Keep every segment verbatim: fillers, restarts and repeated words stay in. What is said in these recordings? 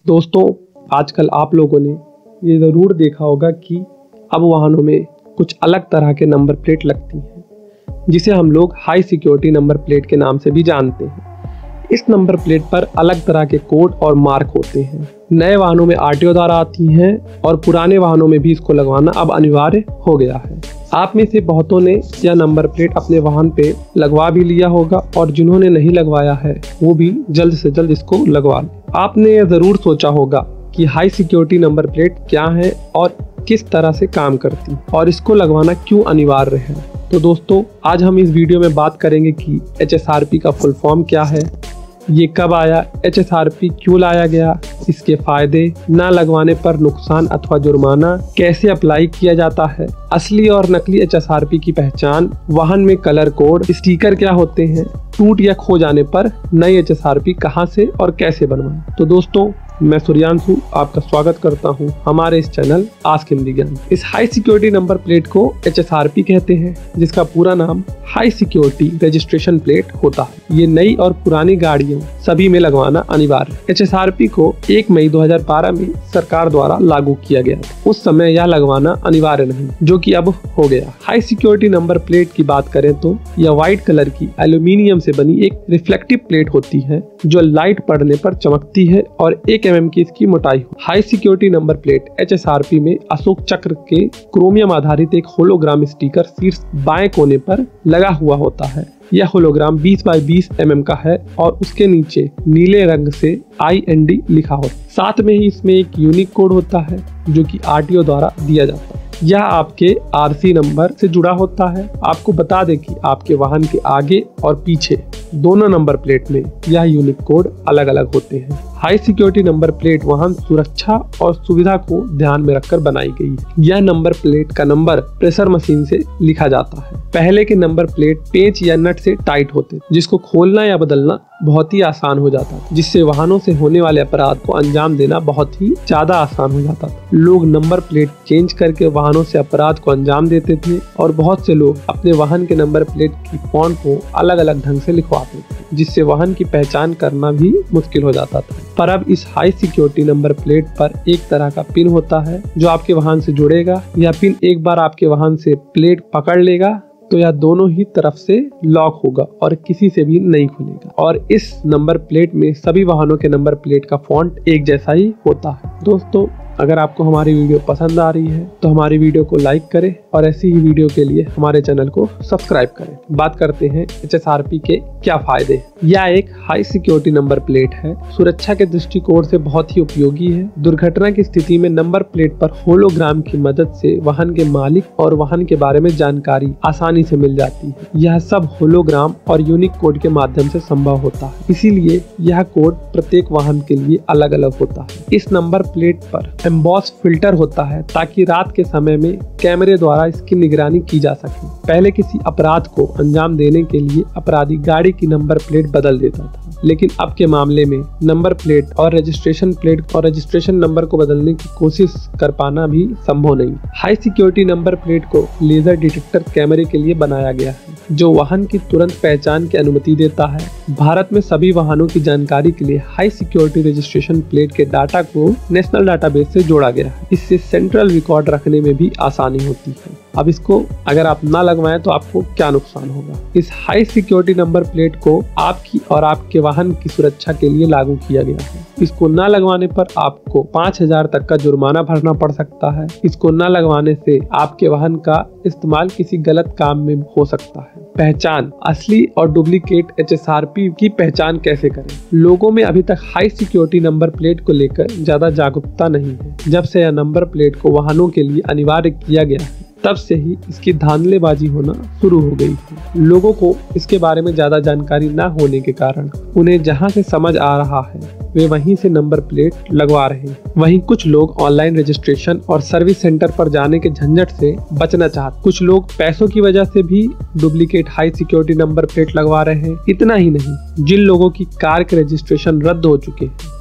दोस्तों, आजकल आप लोगों ने ये ज़रूर देखा होगा कि अब वाहनों में कुछ अलग तरह के नंबर प्लेट लगती हैं, जिसे हम लोग हाई सिक्योरिटी नंबर प्लेट के नाम से भी जानते हैं। इस नंबर प्लेट पर अलग तरह के कोड और मार्क होते हैं। नए वाहनों में आरटीओ द्वारा आती हैं और पुराने वाहनों में भी इसको लगवाना अब अनिवार्य हो गया है। आप में से बहुतों ने यह नंबर प्लेट अपने वाहन पे लगवा भी लिया होगा और जिन्होंने नहीं लगवाया है वो भी जल्द से जल्द इसको लगवा लें। आपने यह ज़रूर सोचा होगा कि हाई सिक्योरिटी नंबर प्लेट क्या है और किस तरह से काम करती और इसको लगवाना क्यों अनिवार्य है। तो दोस्तों, आज हम इस वीडियो में बात करेंगे कि एच एस आर पी का फुल फॉर्म क्या है, ये कब आया, एच एस आर पी क्यों लाया गया, इसके फायदे, ना लगवाने पर नुकसान अथवा जुर्माना, कैसे अप्लाई किया जाता है, असली और नकली एच एस आर पी की पहचान, वाहन में कलर कोड, स्टिकर क्या होते हैं, टूट या खो जाने पर नई एच एस आर पी कहां से और कैसे बनवाएं। तो दोस्तों, मैं सूर्यांशु आपका स्वागत करता हूं हमारे इस चैनल आस्क हिंदी ज्ञान। इस हाई सिक्योरिटी नंबर प्लेट को एच एस आर पी कहते हैं, जिसका पूरा नाम हाई सिक्योरिटी रजिस्ट्रेशन प्लेट होता है। ये नई और पुरानी गाड़ियों सभी में लगवाना अनिवार्य है। एच एस आर पी को एक मई दो हज़ार बारह में सरकार द्वारा लागू किया गया। उस समय यह लगवाना अनिवार्य नहीं, जो कि अब हो गया। हाई सिक्योरिटी नंबर प्लेट की बात करें तो यह व्हाइट कलर की एल्यूमिनियम से बनी एक रिफ्लेक्टिव प्लेट होती है, जो लाइट पड़ने पर चमकती है और एक एम एम की इसकी मोटाई हो। High security number plate H S R P में अशोक चक्र के क्रोमियम आधारित एक होलोग्राम स्टिकर शीर्ष बाएं कोने पर लगा हुआ होता है। यह होलोग्राम बीस बाई बीस एम एम का है और उसके नीचे नीले रंग से आई एन डी लिखा होता है। साथ में ही इसमें एक यूनिक कोड होता है, जो कि आरटीओ द्वारा दिया जाता है। यह आपके आर सी नंबर से जुड़ा होता है। आपको बता दें कि आपके वाहन के आगे और पीछे दोनों नंबर प्लेट में यह यूनिक कोड अलग अलग होते हैं। हाई सिक्योरिटी नंबर प्लेट वाहन सुरक्षा और सुविधा को ध्यान में रखकर बनाई गई है। यह नंबर प्लेट का नंबर प्रेशर मशीन से लिखा जाता है। पहले के नंबर प्लेट पेंच या नट से टाइट होते, जिसको खोलना या बदलना बहुत ही आसान हो जाता, जिससे वाहनों से होने वाले अपराध को अंजाम देना बहुत ही ज्यादा आसान हो जाता था। लोग नंबर प्लेट चेंज करके वाहनों से अपराध को अंजाम देते थे और बहुत से लोग अपने वाहन के नंबर प्लेट की फॉन्ट को अलग अलग ढंग से लिखवाते थे, जिससे वाहन की पहचान करना भी मुश्किल हो जाता था। पर अब इस हाई सिक्योरिटी नंबर प्लेट पर एक तरह का पिन होता है, जो आपके वाहन से जुड़ेगा। यह पिन एक बार आपके वाहन से प्लेट पकड़ लेगा तो यह दोनों ही तरफ से लॉक होगा और किसी से भी नहीं खुलेगा। और इस नंबर प्लेट में सभी वाहनों के नंबर प्लेट का फॉन्ट एक जैसा ही होता है। दोस्तों, अगर आपको हमारी वीडियो पसंद आ रही है तो हमारी वीडियो को लाइक करें और ऐसी ही वीडियो के लिए हमारे चैनल को सब्सक्राइब करें। बात करते हैं एच एस आर पी के क्या फायदे। यह एक हाई सिक्योरिटी नंबर प्लेट है, सुरक्षा के दृष्टिकोण से बहुत ही उपयोगी है। दुर्घटना की स्थिति में नंबर प्लेट पर होलोग्राम की मदद से वाहन के मालिक और वाहन के बारे में जानकारी आसानी से मिल जाती है। यह सब होलोग्राम और यूनिक कोड के माध्यम से संभव होता है, इसीलिए यह कोड प्रत्येक वाहन के लिए अलग अलग होता है। इस नंबर प्लेट पर एम्बॉस फिल्टर होता है, ताकि रात के समय में कैमरे द्वारा इसकी निगरानी की जा सके। पहले किसी अपराध को अंजाम देने के लिए अपराधी गाड़ी की नंबर प्लेट बदल देता था, लेकिन अब के मामले में नंबर प्लेट और रजिस्ट्रेशन प्लेट और रजिस्ट्रेशन नंबर को बदलने की कोशिश कर पाना भी संभव नहीं। हाई सिक्योरिटी नंबर प्लेट को लेजर डिटेक्टर कैमरे के लिए बनाया गया है, जो वाहन की तुरंत पहचान की अनुमति देता है। भारत में सभी वाहनों की जानकारी के लिए हाई सिक्योरिटी रजिस्ट्रेशन प्लेट के डाटा को नेशनल डाटाबेस से जोड़ा गया है। इससे सेंट्रल रिकॉर्ड रखने में भी आसानी होती है। अब इसको अगर आप ना लगवाएं तो आपको क्या नुकसान होगा। इस हाई सिक्योरिटी नंबर प्लेट को आपकी और आपके वाहन की सुरक्षा के लिए लागू किया गया है। इसको ना लगवाने पर आपको पाँच हजार तक का जुर्माना भरना पड़ सकता है। इसको ना लगवाने से आपके वाहन का इस्तेमाल किसी गलत काम में हो सकता है। पहचान, असली और duplicate H S R P की पहचान कैसे करें। लोगों में अभी तक हाई सिक्योरिटी नंबर प्लेट को लेकर ज्यादा जागरूकता नहीं है। जब से यह नंबर प्लेट को वाहनों के लिए अनिवार्य किया गया है, तब से ही इसकी धांधलेबाजी होना शुरू हो गई थी। लोगों को इसके बारे में ज्यादा जानकारी न होने के कारण उन्हें जहां से समझ आ रहा है वे वहीं से नंबर प्लेट लगवा रहे हैं। वहीं कुछ लोग ऑनलाइन रजिस्ट्रेशन और सर्विस सेंटर पर जाने के झंझट से बचना चाहते। कुछ लोग पैसों की वजह से भी duplicate high security number plate लगवा रहे हैं। इतना ही नहीं, जिन लोगों की कार के रजिस्ट्रेशन रद्द हो चुके हैं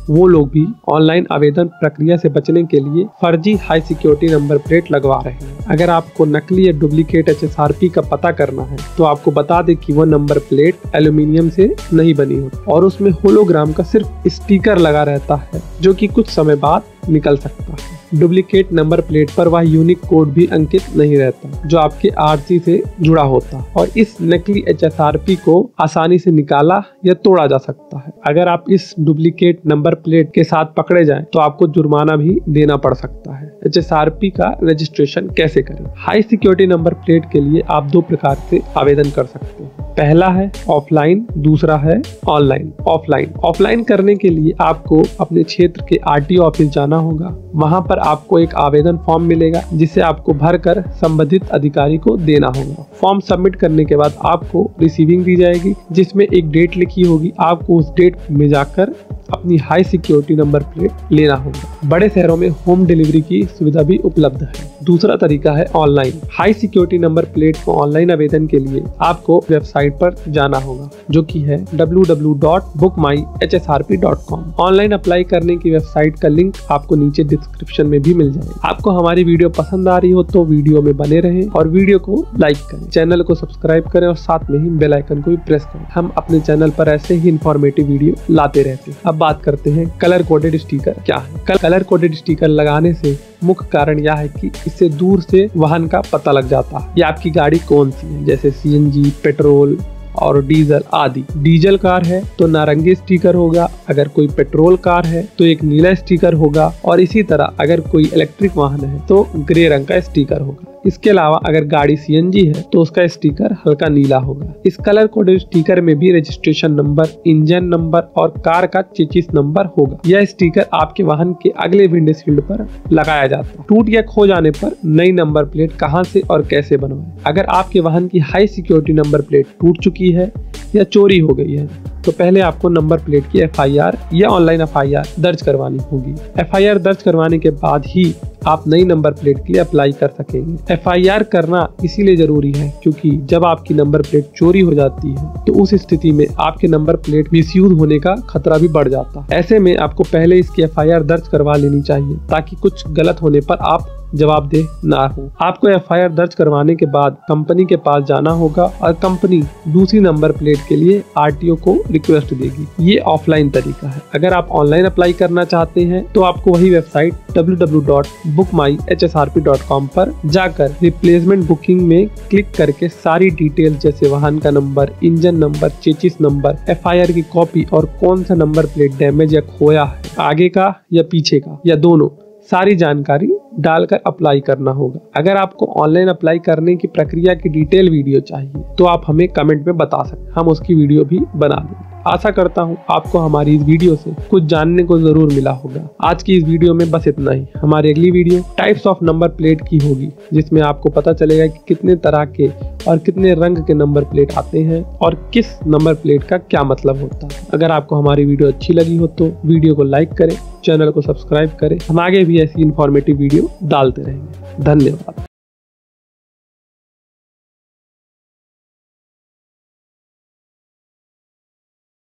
वो लोग भी ऑनलाइन आवेदन प्रक्रिया से बचने के लिए फर्जी हाई सिक्योरिटी नंबर प्लेट लगवा रहे हैं। अगर आपको नकली या duplicate H S R P का पता करना है तो आपको बता दें कि वो नंबर प्लेट एल्यूमिनियम से नहीं बनी होती और उसमें होलोग्राम का सिर्फ स्टिकर लगा रहता है, जो कि कुछ समय बाद निकल सकता है। डुप्लीकेट नंबर प्लेट पर वह यूनिक कोड भी अंकित नहीं रहता जो आपके आर सी से जुड़ा होता, और इस नकली एच एस आर पी को आसानी से निकाला या तोड़ा जा सकता है। अगर आप इस डुप्लीकेट नंबर प्लेट के साथ पकड़े जाएं तो आपको जुर्माना भी देना पड़ सकता है। एच एस आर पी का रजिस्ट्रेशन कैसे करें? हाई सिक्योरिटी नंबर प्लेट के लिए आप दो प्रकार से आवेदन कर सकते हैं। पहला है ऑफलाइन, दूसरा है ऑनलाइन। ऑफलाइन ऑफलाइन करने के लिए आपको अपने क्षेत्र के आर टी ओ ऑफिस जाना होगा। वहां पर आपको एक आवेदन फॉर्म मिलेगा जिसे आपको भरकर संबंधित अधिकारी को देना होगा। फॉर्म सबमिट करने के बाद आपको रिसीविंग दी जाएगी जिसमें एक डेट लिखी होगी। आपको उस डेट में जाकर अपनी हाई सिक्योरिटी नंबर प्लेट लेना होगा। बड़े शहरों में होम डिलीवरी की सुविधा भी उपलब्ध है। दूसरा तरीका है online. High security number plate को ऑनलाइन आवेदन के लिए आपको वेबसाइट पर जाना होगा जो कि है W W W dot book my H S R P dot com. Online apply करने की वेबसाइट का लिंक आपको नीचे डिस्क्रिप्शन में भी मिल जाएगा। आपको हमारी वीडियो पसंद आ रही हो तो वीडियो में बने रहें और वीडियो को लाइक करें, चैनल को सब्सक्राइब करें और साथ में ही बेल आइकन को भी प्रेस करें। हम अपने चैनल पर ऐसे ही इंफॉर्मेटिव वीडियो लाते रहते हैं। अब बात करते हैं कलर कोडेड स्टिकर क्या है। कलर कोडेड स्टिकर लगाने से मुख्य कारण यह है कि इससे दूर से वाहन का पता लग जाता है या आपकी गाड़ी कौन सी है, जैसे सी एन जी, पेट्रोल और डीजल आदि। डीजल कार है तो नारंगी स्टिकर होगा, अगर कोई पेट्रोल कार है तो एक नीला स्टिकर होगा, और इसी तरह अगर कोई इलेक्ट्रिक वाहन है तो ग्रे रंग का स्टिकर होगा। इसके अलावा अगर गाड़ी सी एन जी है तो उसका स्टिकर हल्का नीला होगा। इस कलर कोडेड स्टिकर में भी रजिस्ट्रेशन नंबर, इंजन नंबर और कार का चेसिस नंबर होगा। यह स्टिकर आपके वाहन के अगले विंडशील्ड पर लगाया जाता है। टूट या खो जाने पर नई नंबर प्लेट कहां से और कैसे बनवाएं? अगर आपके वाहन की हाई सिक्योरिटी नंबर प्लेट टूट चुकी है या चोरी हो गई है तो पहले आपको नंबर प्लेट की एफ आई आर या ऑनलाइन एफ आई आर दर्ज करवानी होगी। एफ आई आर दर्ज करवाने के बाद ही आप नई नंबर प्लेट के लिए अप्लाई कर सकेंगे। एफ आई आर करना इसीलिए जरूरी है क्योंकि जब आपकी नंबर प्लेट चोरी हो जाती है तो उस स्थिति में आपके नंबर प्लेट मिसयूज होने का खतरा भी बढ़ जाता है। ऐसे में आपको पहले इसकी एफ आई आर दर्ज करवा लेनी चाहिए ताकि कुछ गलत होने पर आप जवाबदेह ना हो। आपको एफ आई आर दर्ज करवाने के बाद कंपनी के पास जाना होगा और कंपनी दूसरी नंबर प्लेट के लिए आर टी ओ को रिक्वेस्ट देगी। ये ऑफलाइन तरीका है। अगर आप ऑनलाइन अप्लाई करना चाहते हैं तो आपको वही website W W W dot book my H S R P dot com पर जाकर रिप्लेसमेंट बुकिंग में क्लिक करके सारी डिटेल जैसे वाहन का number, engine number, chassis number, F I R की कॉपी और कौन सा नंबर प्लेट डैमेज या खोया है, आगे का या पीछे का या दोनों, सारी जानकारी डालकर अप्लाई करना होगा। अगर आपको ऑनलाइन अप्लाई करने की प्रक्रिया की डिटेल वीडियो चाहिए तो आप हमें कमेंट में बता सकते, हम उसकी वीडियो भी बना देंगे। आशा करता हूँ आपको हमारी इस वीडियो से कुछ जानने को जरूर मिला होगा। आज की इस वीडियो में बस इतना ही। हमारी अगली video types of number plate की होगी जिसमें आपको पता चलेगा कि कितने तरह के और कितने रंग के नंबर प्लेट आते हैं और किस नंबर प्लेट का क्या मतलब होता है। अगर आपको हमारी वीडियो अच्छी लगी हो तो वीडियो को लाइक करें, चैनल को सब्सक्राइब करें। हम आगे भी ऐसी इंफॉर्मेटिव वीडियो डालते रहेंगे। धन्यवाद।